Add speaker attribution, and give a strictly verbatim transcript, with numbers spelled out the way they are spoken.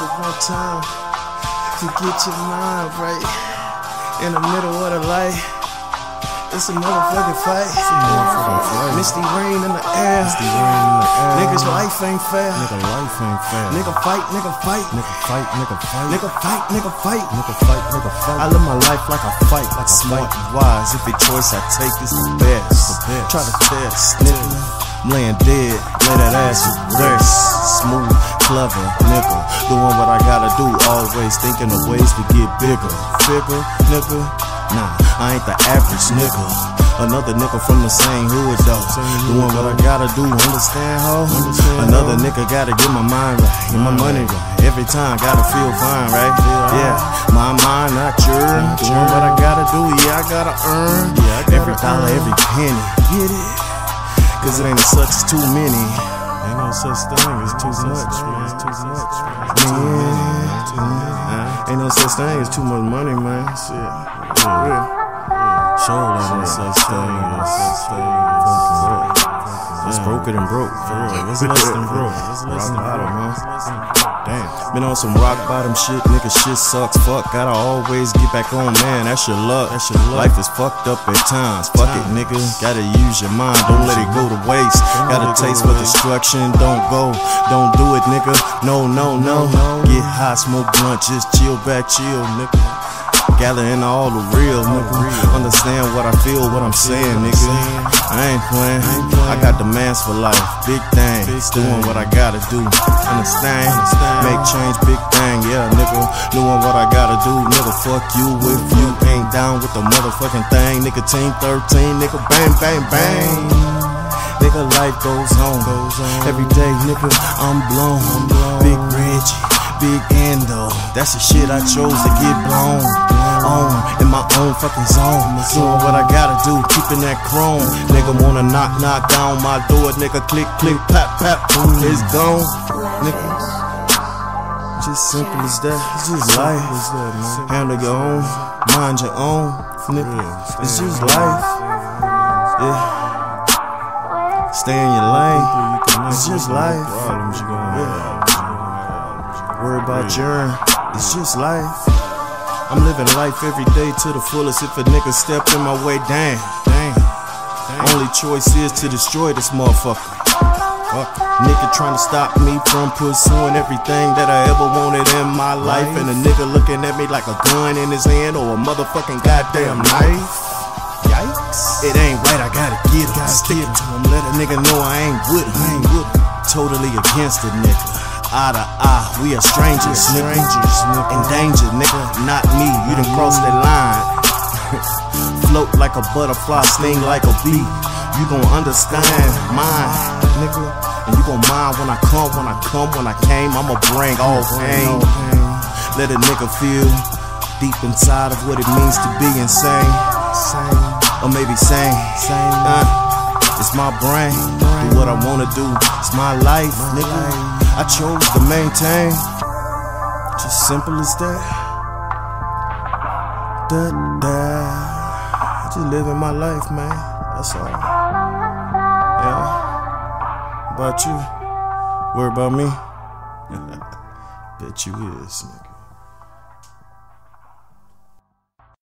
Speaker 1: for one time to get your mind right in the middle of the light. It's a motherfucking fight. It's a motherfucking fight. Misty rain in the air. Misty rain in the air. Niggas life ain't fair. Nigga life ain't fair. Nigga fight, nigga fight. Nigga fight, nigga fight. Nigga fight, nigga fight. Nigga fight, nigga fight. I live my life like a fight, like a smart, wise. Every choice I take is the best. The best. Try to test, nigga. I'm laying dead, lay that ass to rest. Smooth, clever, nigga. Doing what I gotta do, always thinking of ways to get bigger. Figure, nigga. Nah, I ain't the average nigga. Another nigga from the same hood though. Doing what I gotta do, understand ho? Another nigga gotta get my mind right, get my money right. Every time gotta feel fine, right? Yeah, my mind not yours. Doing what I gotta do, yeah I gotta earn. Every dollar, every penny, get it? Cause it ain't such as too many. Ain't no such thing as too much, man. Too much, man. Ain't no such thing as too much money, man. Shit. Yeah, real. Sure, ain't no such thing as such thing as broke. It's broker than broke, for real. What's less than broke? What's less than broke, man? Damn. Been on some rock bottom shit, nigga. Shit sucks. Fuck, gotta always get back on, man. That's your luck. That's your luck. Life is fucked up at times. Fuck it, nigga. Gotta use your mind. Don't let it go to waste. Got a taste for destruction. Don't go. Don't do it, nigga. No, no, no. Get high, smoke blunt. Just chill back, chill, nigga. Gather in all the real, nigga. Understand what I feel, what I'm saying, nigga. I ain't playing. I got demands for life. Big things. Doing what I gotta do. Understand? Make change, big thing. Yeah, nigga. Doing what I gotta do. Nigga, fuck you if you ain't down with the motherfucking thing. Nigga, team thirteen. Nigga, bang, bang, bang. Nigga, life goes on. Every day, nigga, I'm blown. Big Reggie. Big Endo, that's the shit I chose to get blown on in my own fucking zone. Doing what I gotta do, keeping that chrome. Nigga wanna knock, knock down my door. Nigga click, click, pap, pap, boom, it's gone. Nigga, just simple as that. It's just life. Handle your own, mind your own. Nigga, it's just life. Yeah. Stay in your lane. It's just life. Yeah. Worry about your, it's just life. I'm living life every day to the fullest. If a nigga step in my way, damn, damn. Only choice is to destroy this motherfucker. Fuck. Nigga trying to stop me from pursuing everything that I ever wanted in my life. And a nigga looking at me like a gun in his hand or a motherfucking goddamn knife. Yikes. It ain't right, I gotta get him. Stick it to him, let a nigga know I ain't with him. I ain't with him. Totally against it, nigga. Eye to eye, we are strangers, nigga. In danger, nigga, not me. You done crossed that line. Float like a butterfly, sting like a bee. You gon' understand mine, nigga. And you gon' mind when I come, when I come, when I came. I'ma bring all pain. Let a nigga feel deep inside of what it means to be insane. Or maybe sane. Uh, it's my brain. Do what I wanna do. It's my life, nigga. I chose to maintain. Just simple as that. Da da. Just living my life, man. That's all. Yeah. About you? Worry about me? Bet you is, nigga.